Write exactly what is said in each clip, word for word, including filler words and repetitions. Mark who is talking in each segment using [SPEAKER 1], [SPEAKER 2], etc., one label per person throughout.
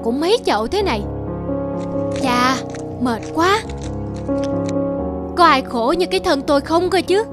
[SPEAKER 1] cũng mấy chậu thế này. Chà, mệt quá. Có ai khổ như cái thân tôi không cơ chứ?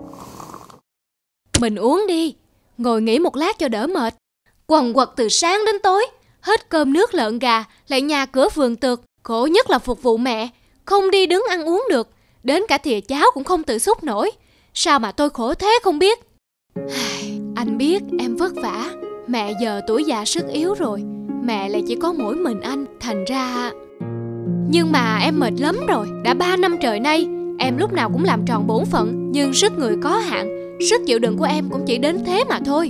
[SPEAKER 1] Mình uống đi, ngồi nghỉ một lát cho đỡ mệt. Quần quật từ sáng đến tối, hết cơm nước lợn gà, lại nhà cửa vườn tược. Khổ nhất là phục vụ mẹ, không đi đứng ăn uống được, đến cả thìa cháo cũng không tự xúc nổi. Sao mà tôi khổ thế không biết. Anh biết em vất vả. Mẹ giờ tuổi già sức yếu rồi, mẹ lại chỉ có mỗi mình anh, thành ra... Nhưng mà em mệt lắm rồi. Đã ba năm trời nay em lúc nào cũng làm tròn bổn phận, nhưng sức người có hạn, sức chịu đựng của em cũng chỉ đến thế mà thôi.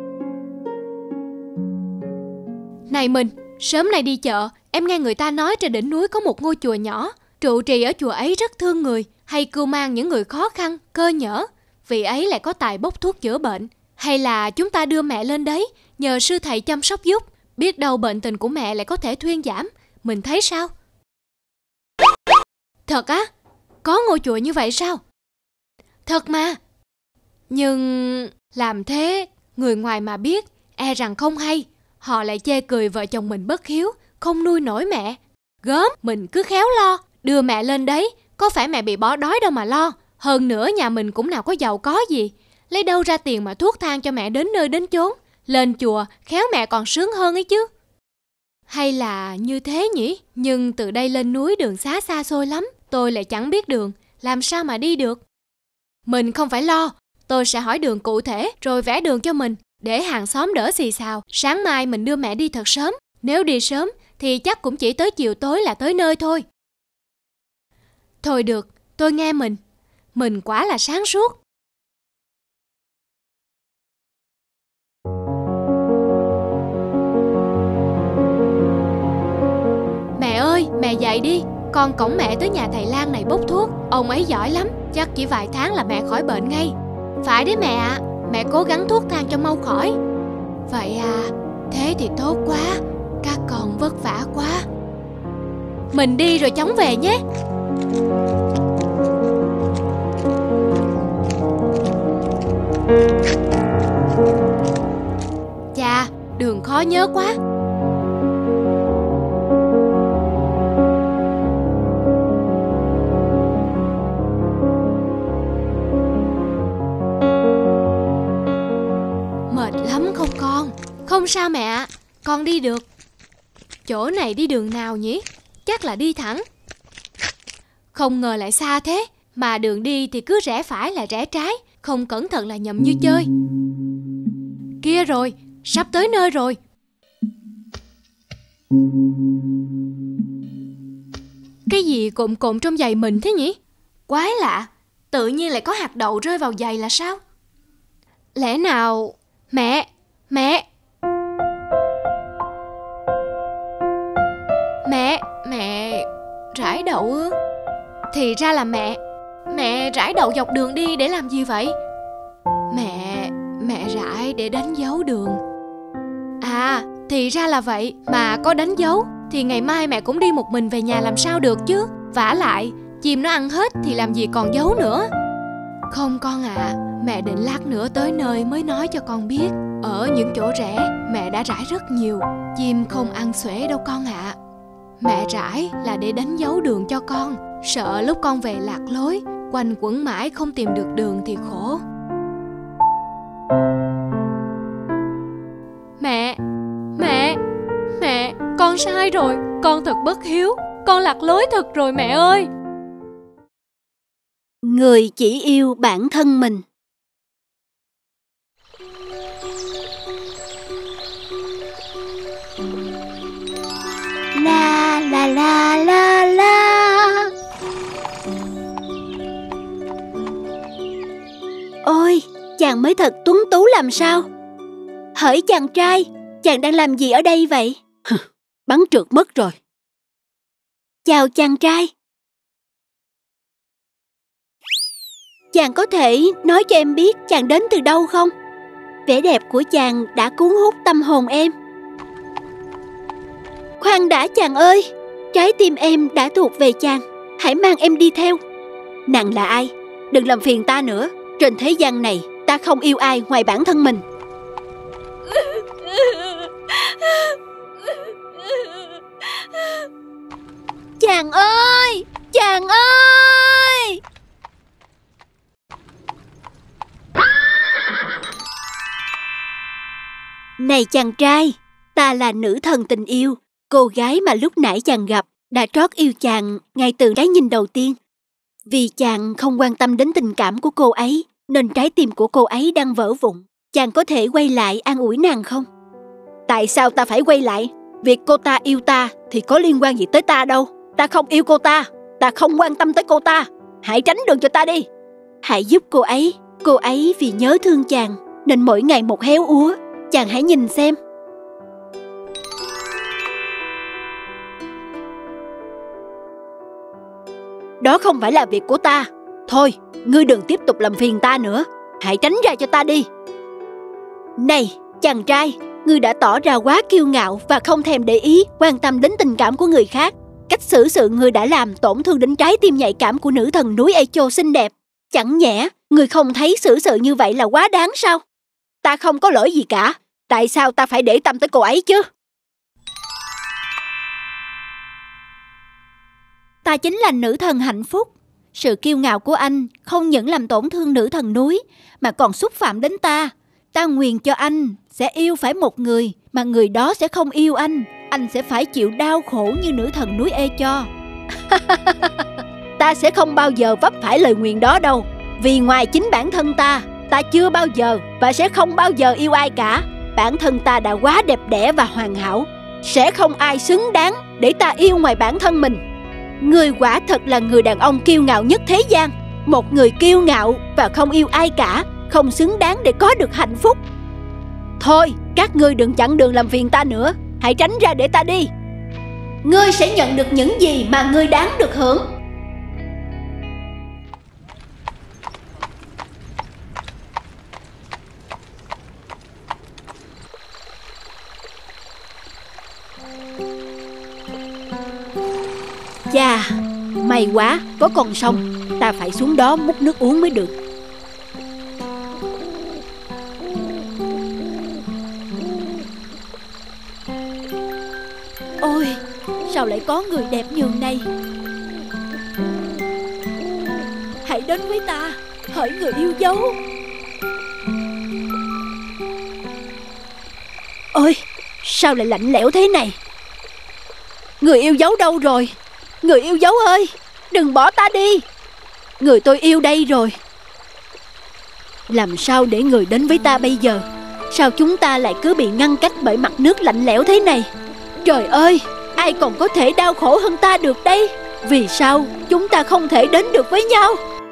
[SPEAKER 1] Này mình, sớm nay đi chợ, em nghe người ta nói trên đỉnh núi có một ngôi chùa nhỏ. Trụ trì ở chùa ấy rất thương người, hay cưu mang những người khó khăn, cơ nhỡ. Vị ấy lại có tài bốc thuốc chữa bệnh. Hay là chúng ta đưa mẹ lên đấy, nhờ sư thầy chăm sóc giúp. Biết đâu bệnh tình của mẹ lại có thể thuyên giảm. Mình thấy sao? Thật á? Có ngôi chùa như vậy sao? Thật mà. Nhưng làm thế, người ngoài mà biết, e rằng không hay. Họ lại chê cười vợ chồng mình bất hiếu, không nuôi nổi mẹ. Gớm, mình cứ khéo lo, đưa mẹ lên đấy, có phải mẹ bị bỏ đói đâu mà lo. Hơn nữa nhà mình cũng nào có giàu có gì, lấy đâu ra tiền mà thuốc thang cho mẹ đến nơi đến chốn. Lên chùa, khéo mẹ còn sướng hơn ấy chứ. Hay là như thế nhỉ? Nhưng từ đây lên núi đường xá xa xôi lắm, tôi lại chẳng biết đường, làm sao mà đi được. Mình không phải lo, tôi sẽ hỏi đường cụ thể rồi vẽ đường cho mình, để hàng xóm đỡ xì xào. Sáng mai mình đưa mẹ đi thật sớm. Nếu đi sớm thì chắc cũng chỉ tới chiều tối là tới nơi thôi. Thôi được, tôi nghe mình. Mình quả là sáng suốt. Mẹ ơi, mẹ dậy đi. Con cõng mẹ tới nhà thầy Lan này bốc thuốc. Ông ấy giỏi lắm, chắc chỉ vài tháng là mẹ khỏi bệnh ngay. Phải đấy mẹ ạ, à, mẹ cố gắng thuốc thang cho mau khỏi. Vậy à, thế thì tốt quá. Các con vất vả quá. Mình đi rồi chóng về nhé. Chà, đường khó nhớ quá. Mệt lắm không con? Không sao mẹ ạ, con đi được. Chỗ này đi đường nào nhỉ? Chắc là đi thẳng. Không ngờ lại xa thế. Mà đường đi thì cứ rẽ phải là rẽ trái, không cẩn thận là nhầm như chơi. Kia rồi, sắp tới nơi rồi. Cái gì cộm cộm trong giày mình thế nhỉ? Quái lạ, tự nhiên lại có hạt đậu rơi vào giày là sao? Lẽ nào... Mẹ! Mẹ! Mẹ! Mẹ... rải đậu ư? Thì ra là mẹ. Mẹ rải đậu dọc đường đi để làm gì vậy? Mẹ... Mẹ rải để đánh dấu đường. À, thì ra là vậy. Mà có đánh dấu thì ngày mai mẹ cũng đi một mình về nhà làm sao được chứ. Vả lại, chim nó ăn hết thì làm gì còn dấu nữa. Không con ạ, à, mẹ định lát nữa tới nơi mới nói cho con biết. Ở những chỗ rẽ mẹ đã rải rất nhiều, chim không ăn xuể đâu con ạ. À. Mẹ rải là để đánh dấu đường cho con, sợ lúc con về lạc lối, quanh quẩn mãi không tìm được đường thì khổ. Mẹ, mẹ, mẹ, con sai rồi, con thật bất hiếu, con lạc lối thật rồi mẹ ơi.
[SPEAKER 2] Người chỉ yêu bản thân mình. La la la la la. Ôi, chàng mới thật tuấn tú làm sao? Hỡi chàng trai, chàng đang làm gì ở đây vậy?
[SPEAKER 3] Bắn trượt mất rồi.
[SPEAKER 2] Chào chàng trai. Chàng có thể nói cho em biết chàng đến từ đâu không? Vẻ đẹp của chàng đã cuốn hút tâm hồn em. Khoan đã chàng ơi, trái tim em đã thuộc về chàng, hãy mang em đi theo.
[SPEAKER 3] Nàng là ai? Đừng làm phiền ta nữa. Trên thế gian này ta không yêu ai ngoài bản thân mình.
[SPEAKER 2] Chàng ơi, chàng ơi! Này chàng trai, ta là nữ thần tình yêu. Cô gái mà lúc nãy chàng gặp đã trót yêu chàng ngay từ cái nhìn đầu tiên. Vì chàng không quan tâm đến tình cảm của cô ấy, nên trái tim của cô ấy đang vỡ vụn. Chàng có thể quay lại an ủi nàng không? Tại sao ta phải quay lại? Việc cô ta yêu ta thì có liên quan gì tới ta đâu. Ta không yêu cô ta, ta không quan tâm tới cô ta. Hãy tránh đường cho ta đi. Hãy giúp cô ấy. Cô ấy vì nhớ thương chàng nên mỗi ngày một héo úa. Chàng hãy nhìn xem. Đó không phải là việc của ta. Thôi, ngươi đừng tiếp tục làm phiền ta nữa. Hãy tránh ra cho ta đi. Này, chàng trai, ngươi đã tỏ ra quá kiêu ngạo và không thèm để ý, quan tâm đến tình cảm của người khác. Cách xử sự ngươi đã làm tổn thương đến trái tim nhạy cảm của nữ thần núi Echo xinh đẹp. Chẳng nhẽ, ngươi không thấy xử sự như vậy là quá đáng sao? Ta không có lỗi gì cả. Tại sao ta phải để tâm tới cô ấy chứ? Ta chính là nữ thần hạnh phúc. Sự kiêu ngạo của anh không những làm tổn thương nữ thần núi mà còn xúc phạm đến ta. Ta nguyền cho anh sẽ yêu phải một người mà người đó sẽ không yêu anh. Anh sẽ phải chịu đau khổ như nữ thần núi Echo. Ta sẽ không bao giờ vấp phải lời nguyền đó đâu. Vì ngoài chính bản thân ta, ta chưa bao giờ và sẽ không bao giờ yêu ai cả. Bản thân ta đã quá đẹp đẽ và hoàn hảo. Sẽ không ai xứng đáng để ta yêu ngoài bản thân mình. Ngươi quả thật là người đàn ông kiêu ngạo nhất thế gian. Một người kiêu ngạo và không yêu ai cả, không xứng đáng để có được hạnh phúc. Thôi, các ngươi đừng chặn đường làm phiền ta nữa. Hãy tránh ra để ta đi. Ngươi sẽ nhận được những gì mà ngươi đáng được hưởng. Chà, may quá, có con sông. Ta phải xuống đó múc nước uống mới được. Ôi, sao lại có người đẹp nhường này? Hãy đến với ta, hỡi người yêu dấu. Ôi, sao lại lạnh lẽo thế này? Người yêu dấu đâu rồi? Người yêu dấu ơi, đừng bỏ ta đi. Người tôi yêu đây rồi. Làm sao để người đến với ta bây giờ? Sao chúng ta lại cứ bị ngăn cách bởi mặt nước lạnh lẽo thế này? Trời ơi, ai còn có thể đau khổ hơn ta được đây? Vì sao chúng ta không thể đến được với nhau?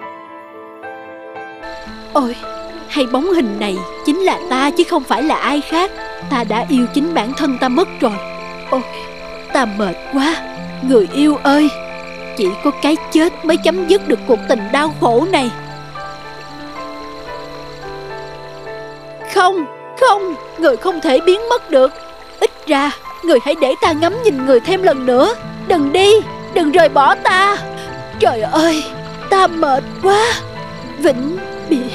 [SPEAKER 2] Ôi, hay bóng hình này chính là ta chứ không phải là ai khác. Ta đã yêu chính bản thân ta mất rồi. Ôi, ta mệt quá. Người yêu ơi, chỉ có cái chết mới chấm dứt được cuộc tình đau khổ này. Không, không, người không thể biến mất được. Ít ra, người hãy để ta ngắm nhìn người thêm lần nữa. Đừng đi, đừng rời bỏ ta. Trời ơi, ta mệt quá. Vĩnh biệt.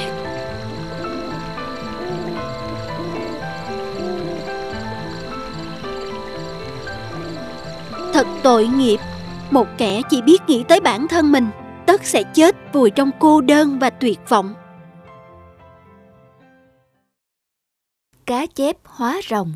[SPEAKER 2] Thật tội nghiệp. Một kẻ chỉ biết nghĩ tới bản thân mình, tất sẽ chết vùi trong cô đơn và tuyệt vọng. Cá chép hóa rồng.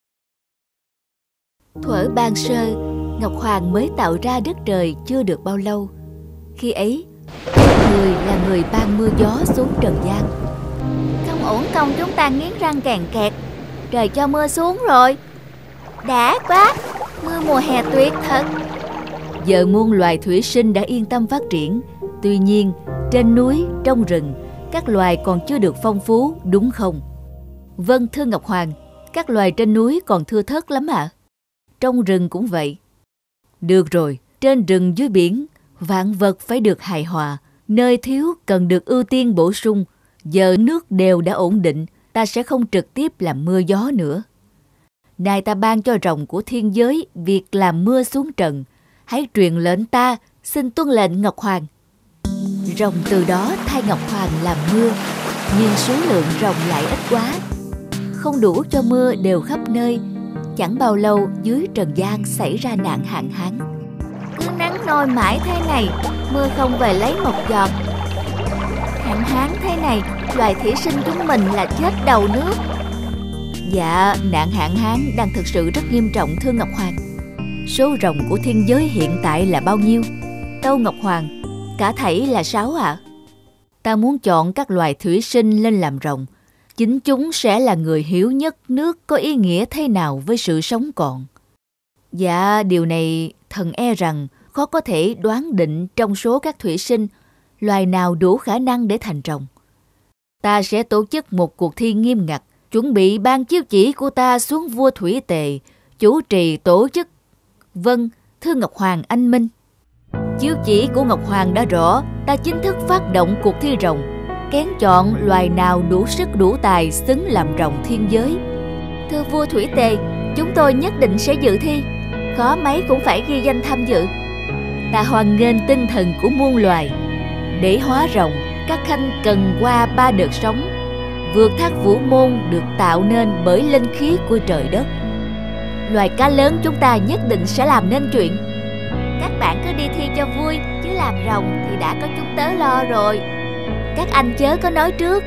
[SPEAKER 2] Thuở ban sơ, Ngọc Hoàng mới tạo ra đất trời chưa được bao lâu. Khi ấy, người là người ban mưa gió xuống trần gian.
[SPEAKER 4] Không uổng công chúng ta nghiến răng càng kẹt. Trời cho mưa xuống rồi. Đã quá, mưa mùa hè tuyệt thật.
[SPEAKER 5] Giờ muôn loài thủy sinh đã yên tâm phát triển. Tuy nhiên, trên núi, trong rừng, các loài còn chưa được phong phú, đúng không? Vâng, thưa Ngọc Hoàng, các loài trên núi còn thưa thớt lắm ạ. À? Trong rừng cũng vậy. Được rồi, trên rừng dưới biển, vạn vật phải được hài hòa. Nơi thiếu cần được ưu tiên bổ sung. Giờ nước đều đã ổn định, ta sẽ không trực tiếp làm mưa gió nữa. Nay ta ban cho rồng của thiên giới việc làm mưa xuống trần. Hãy truyền lệnh ta, xin tuân lệnh Ngọc Hoàng. Rồng từ đó thay Ngọc Hoàng làm mưa, nhưng số lượng rồng lại ít quá, không đủ cho mưa đều khắp nơi. Chẳng bao lâu dưới trần gian xảy ra nạn hạn hán.
[SPEAKER 4] Cứ nắng nôi mãi thế này, mưa không về lấy một giọt. Hạn hán thế này, loài thủy sinh chúng mình là chết đầu nước.
[SPEAKER 5] Dạ, nạn hạn hán đang thực sự rất nghiêm trọng thưa Ngọc Hoàng. Số rồng của thiên giới hiện tại là bao nhiêu? Tâu Ngọc Hoàng, cả thảy là sáu ạ. À? Ta muốn chọn các loài thủy sinh lên làm rồng. Chính chúng sẽ là người hiểu nhất nước có ý nghĩa thế nào với sự sống còn. Dạ, điều này thần e rằng khó có thể đoán định trong số các thủy sinh loài nào đủ khả năng để thành rồng. Ta sẽ tổ chức một cuộc thi nghiêm ngặt, chuẩn bị ban chiếu chỉ của ta xuống vua Thủy Tề, chủ trì tổ chức. Vâng, thưa Ngọc Hoàng anh minh. Chiếu chỉ của Ngọc Hoàng đã rõ, ta chính thức phát động cuộc thi rồng, kén chọn loài nào đủ sức đủ tài xứng làm rồng thiên giới.
[SPEAKER 4] Thưa vua Thủy Tề, chúng tôi nhất định sẽ dự thi, khó mấy cũng phải ghi danh tham dự.
[SPEAKER 5] Ta hoan nghênh tinh thần của muôn loài. Để hóa rồng, các khanh cần qua ba đợt sóng. Vượt thác Vũ Môn được tạo nên bởi linh khí của trời đất. Loài cá lớn chúng ta nhất định sẽ làm nên chuyện.
[SPEAKER 4] Các bạn cứ đi thi cho vui, chứ làm rồng thì đã có chúng tớ lo rồi. Các anh chớ có nói trước.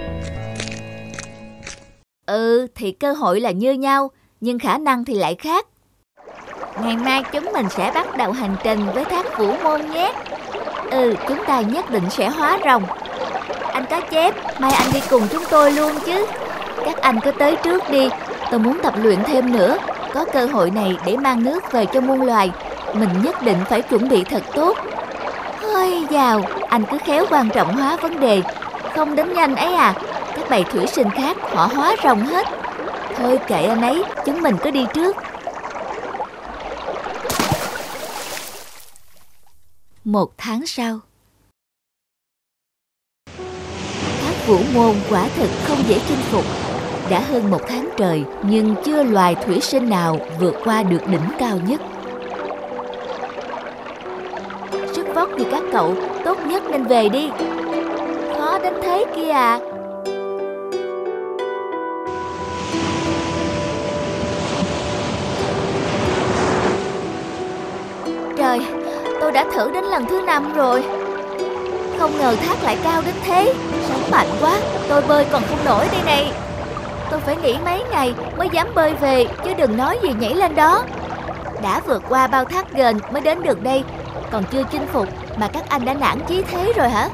[SPEAKER 5] Ừ, thì cơ hội là như nhau, nhưng khả năng thì lại khác.
[SPEAKER 4] Ngày mai chúng mình sẽ bắt đầu hành trình với thác Vũ Môn nhé.
[SPEAKER 5] Ừ, chúng ta nhất định sẽ hóa rồng.
[SPEAKER 4] Anh Cá Chép, mai anh đi cùng chúng tôi luôn chứ.
[SPEAKER 5] Các anh cứ tới trước đi, tôi muốn tập luyện thêm nữa. Có cơ hội này để mang nước về cho muôn loài, mình nhất định phải chuẩn bị thật tốt.
[SPEAKER 4] Ôi dào, anh cứ khéo quan trọng hóa vấn đề, không đến nhanh ấy à. Các bầy thủy sinh khác họ hóa rồng hết.
[SPEAKER 5] Thôi kệ anh ấy, chúng mình cứ đi trước. Một tháng sau. Thác Vũ Môn quả thực không dễ chinh phục. Đã hơn một tháng trời, nhưng chưa loài thủy sinh nào vượt qua được đỉnh cao nhất.
[SPEAKER 4] Sức vóc như các cậu, tốt nhất nên về đi. Khó đến thế kia à. Trời, tôi đã thử đến lần thứ năm rồi. Không ngờ thác lại cao đến thế. Sóng mạnh quá, tôi bơi còn không nổi đây này. Tôi phải nghỉ mấy ngày mới dám bơi về, chứ đừng nói gì nhảy lên đó. Đã vượt qua bao thác ghềnh mới đến được đây, còn chưa chinh phục mà các anh đã nản chí thế rồi hả?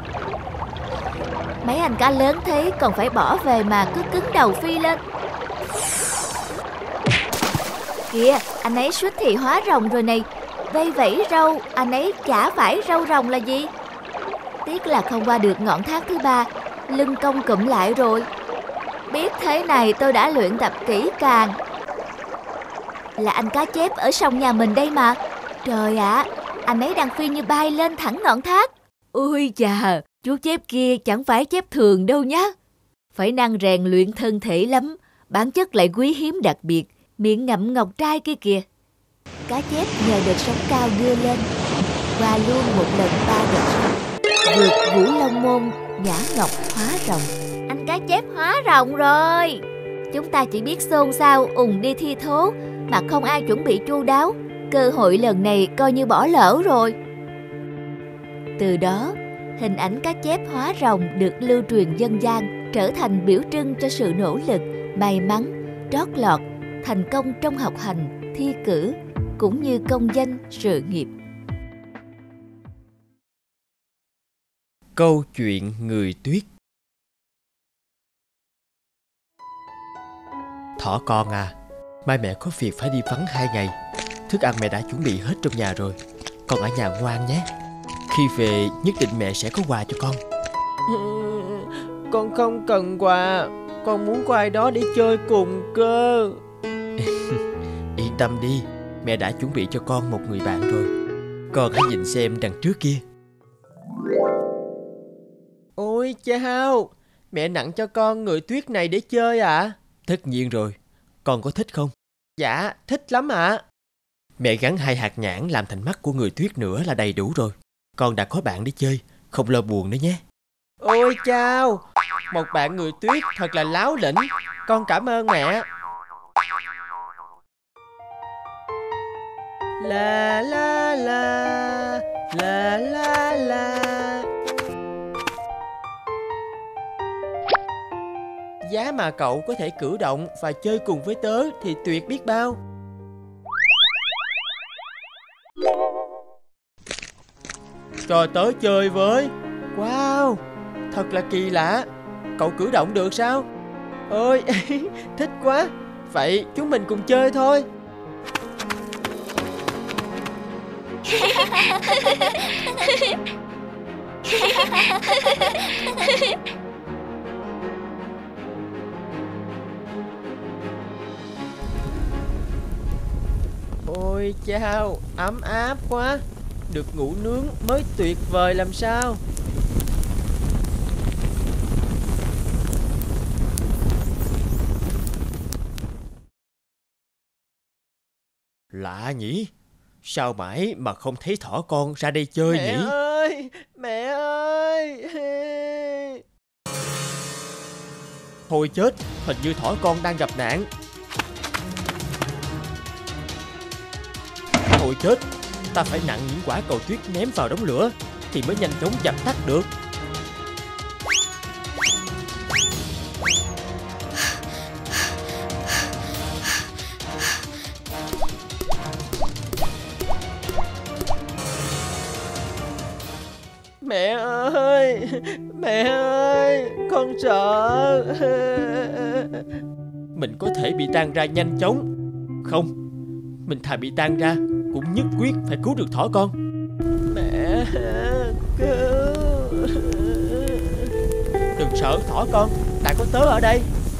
[SPEAKER 4] Mấy anh cá lớn thế còn phải bỏ về mà cứ cứng đầu phi lên. Kìa, anh ấy suýt thì hóa rồng rồi này. Vây vẫy râu, anh ấy chả phải râu rồng là gì. Tiếc là không qua được ngọn thác thứ ba, lưng cong cụm lại rồi. Biết thế này tôi đã luyện tập kỹ càng. Là anh Cá Chép ở sông nhà mình đây mà. Trời ạ, à, anh ấy đang phi như bay lên thẳng ngọn thác.
[SPEAKER 5] Ôi chà, chú chép kia chẳng phải chép thường đâu nhá. Phải năng rèn luyện thân thể lắm, bản chất lại quý hiếm đặc biệt, miệng ngậm ngọc trai kia kìa.
[SPEAKER 4] Cá Chép nhờ đợt sóng cao đưa lên, qua luôn một lần ba đợt sóng, vượt Vũ Long Môn, nhả ngọc hóa rồng. Anh Cá Chép hóa rồng rồi. Chúng ta chỉ biết xôn xao ùng đi thi thố mà không ai chuẩn bị chu đáo. Cơ hội lần này coi như bỏ lỡ rồi. Từ đó, hình ảnh Cá Chép hóa rồng được lưu truyền dân gian, trở thành biểu trưng cho sự nỗ lực, may mắn, trót lọt, thành công trong học hành, thi cử, cũng như công danh, sự nghiệp.
[SPEAKER 6] Câu chuyện người tuyết. Thỏ con à, mai mẹ có việc phải đi vắng hai ngày. Thức ăn mẹ đã chuẩn bị hết trong nhà rồi. Con ở nhà ngoan nhé. Khi về nhất định mẹ sẽ có quà cho con.
[SPEAKER 7] Con không cần quà, con muốn có ai đó để chơi cùng cơ.
[SPEAKER 6] Yên tâm đi, mẹ đã chuẩn bị cho con một người bạn rồi. Con hãy nhìn xem đằng trước kia.
[SPEAKER 7] Ôi chao, mẹ nặng cho con người tuyết này để chơi ạ? À?
[SPEAKER 6] Tất nhiên rồi, con có thích không?
[SPEAKER 7] Dạ, thích lắm ạ. À.
[SPEAKER 6] Mẹ gắn hai hạt nhãn làm thành mắt của người tuyết nữa là đầy đủ rồi. Con đã có bạn để chơi, không lo buồn nữa nhé.
[SPEAKER 7] Ôi chao, một bạn người tuyết thật là láo lĩnh. Con cảm ơn mẹ. La la la la, la la la. Giá mà cậu có thể cử động và chơi cùng với tớ thì tuyệt biết bao. Cho tớ chơi với. Wow, thật là kỳ lạ. Cậu cử động được sao? Ôi, thích quá. Vậy chúng mình cùng chơi thôi. Ôi chao, ấm áp quá. Được ngủ nướng mới tuyệt vời làm sao.
[SPEAKER 6] Lạ nhỉ? Sao mãi mà không thấy thỏ con ra đây chơi
[SPEAKER 7] mẹ
[SPEAKER 6] nhỉ?
[SPEAKER 7] Mẹ ơi, mẹ ơi.
[SPEAKER 6] Thôi chết, hình như thỏ con đang gặp nạn. Thôi chết, ta phải nặn những quả cầu tuyết ném vào đống lửa thì mới nhanh chóng dập tắt được.
[SPEAKER 7] Mẹ ơi, mẹ ơi, con sợ.
[SPEAKER 6] Mình có thể bị tan ra nhanh chóng. Không, mình thà bị tan ra cũng nhất quyết phải cứu được thỏ con.
[SPEAKER 7] Mẹ cứu.
[SPEAKER 6] Đừng sợ thỏ con, đã có tớ ở đây.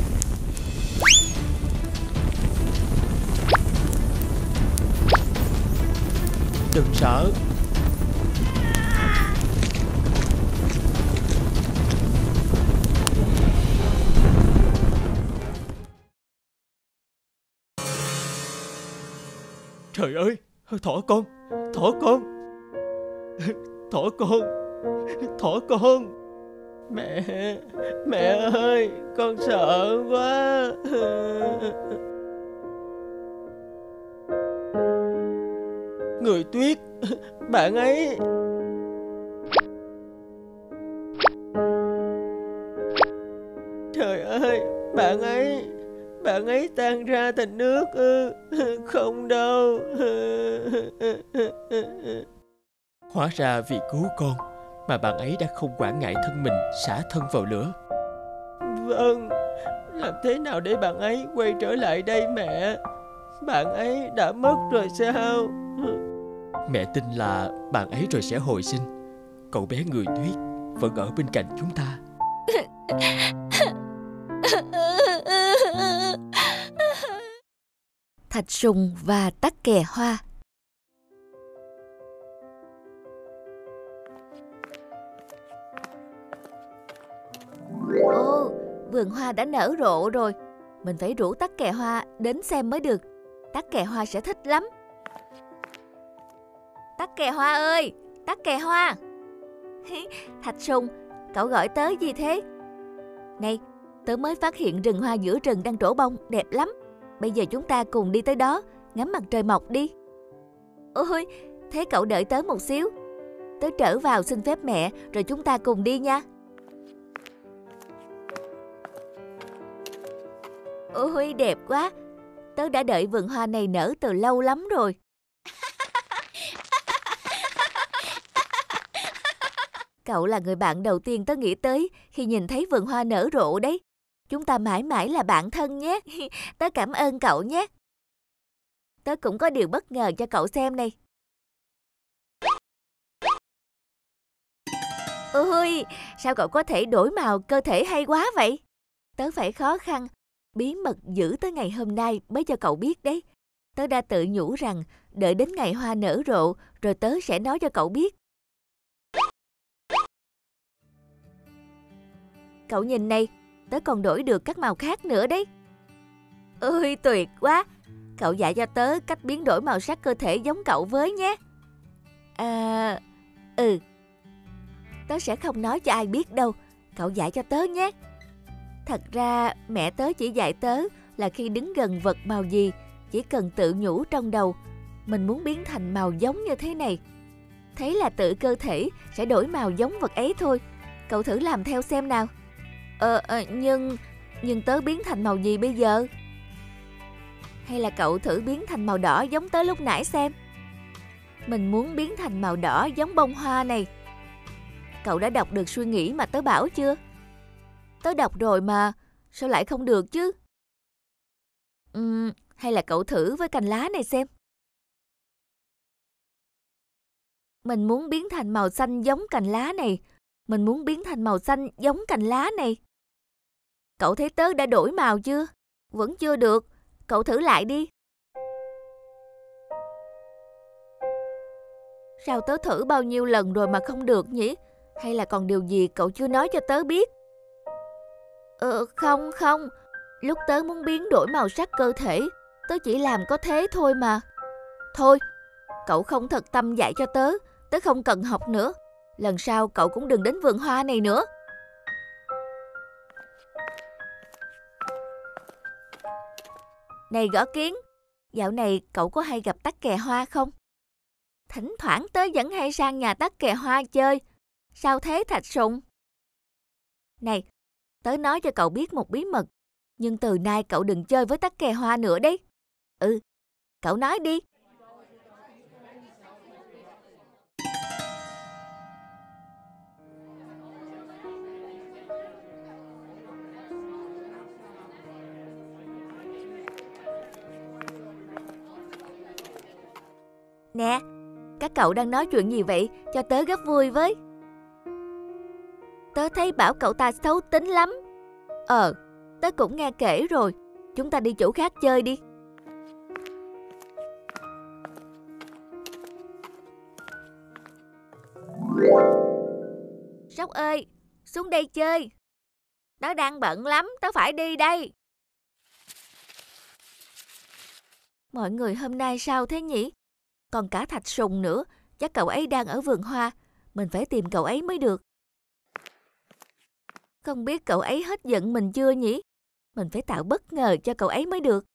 [SPEAKER 6] Đừng sợ. Trời ơi, thỏ con, thỏ con, thỏ con, thỏ con.
[SPEAKER 7] Mẹ, mẹ ơi, con sợ quá. Người tuyết, bạn ấy. Trời ơi, bạn ấy, bạn ấy tan ra thành nước ư? Không đâu.
[SPEAKER 6] Hóa ra vì cứu con mà bạn ấy đã không quản ngại thân mình xả thân vào lửa.
[SPEAKER 7] Vâng, làm thế nào để bạn ấy quay trở lại đây mẹ? Bạn ấy đã mất rồi sao?
[SPEAKER 6] Mẹ tin là bạn ấy rồi sẽ hồi sinh. Cậu bé người tuyết vẫn ở bên cạnh chúng ta.
[SPEAKER 5] Thạch Sùng và Tắc Kè Hoa. Ồ, vườn hoa đã nở rộ rồi. Mình phải rủ Tắc Kè Hoa đến xem mới được. Tắc Kè Hoa sẽ thích lắm. Tắc Kè Hoa ơi, Tắc Kè Hoa. Thạch Sùng, cậu gọi tớ gì thế? Này, tớ mới phát hiện rừng hoa giữa rừng đang trổ bông, đẹp lắm. Bây giờ chúng ta cùng đi tới đó, ngắm mặt trời mọc đi. Ôi, thế cậu đợi tớ một xíu. Tớ trở vào xin phép mẹ, rồi chúng ta cùng đi nha. Ôi, đẹp quá. Tớ đã đợi vườn hoa này nở từ lâu lắm rồi. Cậu là người bạn đầu tiên tớ nghĩ tới khi nhìn thấy vườn hoa nở rộ đấy. Chúng ta mãi mãi là bạn thân nhé. Tớ cảm ơn cậu nhé. Tớ cũng có điều bất ngờ cho cậu xem này. Ôi, sao cậu có thể đổi màu cơ thể hay quá vậy? Tớ phải khó khăn, bí mật giữ tới ngày hôm nay mới cho cậu biết đấy. Tớ đã tự nhủ rằng đợi đến ngày hoa nở rộ rồi tớ sẽ nói cho cậu biết. Cậu nhìn này, tớ còn đổi được các màu khác nữa đấy. Ôi tuyệt quá. Cậu dạy cho tớ cách biến đổi màu sắc cơ thể giống cậu với nhé. À, ừ. Tớ sẽ không nói cho ai biết đâu. Cậu dạy cho tớ nhé. Thật ra mẹ tớ chỉ dạy tớ là khi đứng gần vật màu gì chỉ cần tự nhủ trong đầu: Mình muốn biến thành màu giống như thế này. Thế là tự cơ thể sẽ đổi màu giống vật ấy thôi. Cậu thử làm theo xem nào. Ờ, ờ nhưng... Nhưng tớ biến thành màu gì bây giờ? Hay là cậu thử biến thành màu đỏ giống tớ lúc nãy xem. Mình muốn biến thành màu đỏ giống bông hoa này. Cậu đã đọc được suy nghĩ mà tớ bảo chưa? Tớ đọc rồi mà, sao lại không được chứ? Uhm, hay là cậu thử với cành lá này xem. Mình muốn biến thành màu xanh giống cành lá này. Mình muốn biến thành màu xanh giống cành lá này. Cậu thấy tớ đã đổi màu chưa? Vẫn chưa được. Cậu thử lại đi. Sao tớ thử bao nhiêu lần rồi mà không được nhỉ? Hay là còn điều gì cậu chưa nói cho tớ biết? Ờ, không, không. Lúc tớ muốn biến đổi màu sắc cơ thể, tớ chỉ làm có thế thôi mà. Thôi, cậu không thật tâm dạy cho tớ. Tớ không cần học nữa. Lần sau cậu cũng đừng đến vườn hoa này nữa. Này Gõ Kiến, dạo này cậu có hay gặp tắc kè hoa không? Thỉnh thoảng tớ vẫn hay sang nhà tắc kè hoa chơi. Sao thế Thạch Sùng? Này, tớ nói cho cậu biết một bí mật. Nhưng từ nay cậu đừng chơi với tắc kè hoa nữa đấy. Ừ, cậu nói đi. Nè, các cậu đang nói chuyện gì vậy? Cho tớ gấp vui với. Tớ thấy bảo cậu ta xấu tính lắm. Ờ, tớ cũng nghe kể rồi. Chúng ta đi chỗ khác chơi đi. Sóc ơi, xuống đây chơi. Tớ đang bận lắm, tớ phải đi đây. Mọi người hôm nay sao thế nhỉ? Còn cả Thạch Sùng nữa, chắc cậu ấy đang ở vườn hoa. Mình phải tìm cậu ấy mới được. Không biết cậu ấy hết giận mình chưa nhỉ? Mình phải tạo bất ngờ cho cậu ấy mới được.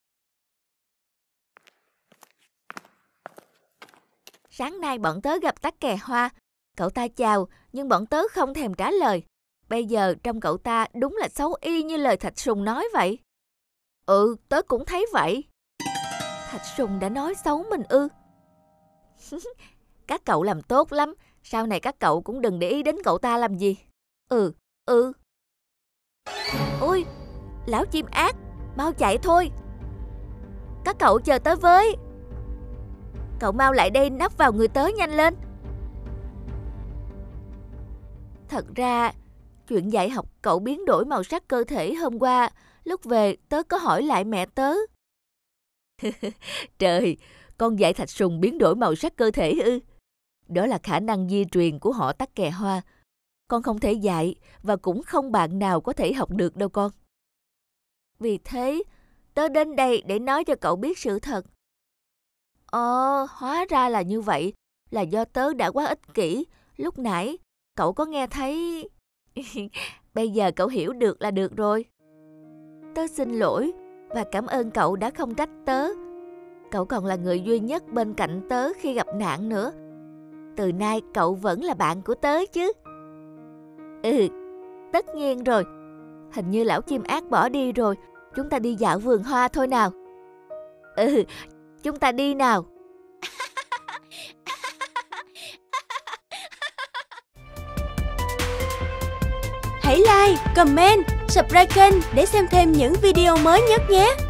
[SPEAKER 5] Sáng nay bọn tớ gặp tắc kè hoa. Cậu ta chào, nhưng bọn tớ không thèm trả lời. Bây giờ trông cậu ta đúng là xấu y như lời Thạch Sùng nói vậy. Ừ, tớ cũng thấy vậy. Thạch Sùng đã nói xấu mình ư? Các cậu làm tốt lắm. Sau này các cậu cũng đừng để ý đến cậu ta làm gì. Ừ, ừ. Ôi, lão chim ác, mau chạy thôi. Các cậu chờ tớ với. Cậu mau lại đây nấp vào người tớ nhanh lên. Thật ra, chuyện dạy học cậu biến đổi màu sắc cơ thể hôm qua, lúc về tớ có hỏi lại mẹ tớ. Trời, con dạy Thạch Sùng biến đổi màu sắc cơ thể ư? Đó là khả năng di truyền của họ tắc kè hoa. Con không thể dạy và cũng không bạn nào có thể học được đâu con. Vì thế, tớ đến đây để nói cho cậu biết sự thật. Ồ, hóa ra là như vậy. Là do tớ đã quá ích kỷ. Lúc nãy, cậu có nghe thấy... Bây giờ cậu hiểu được là được rồi. Tớ xin lỗi và cảm ơn cậu đã không trách tớ. Cậu còn là người duy nhất bên cạnh tớ khi gặp nạn nữa. Từ nay cậu vẫn là bạn của tớ chứ. Ừ, tất nhiên rồi. Hình như lão chim ác bỏ đi rồi. Chúng ta đi dạo vườn hoa thôi nào. Ừ, chúng ta đi nào.
[SPEAKER 2] Hãy like, comment, subscribe kênh để xem thêm những video mới nhất nhé.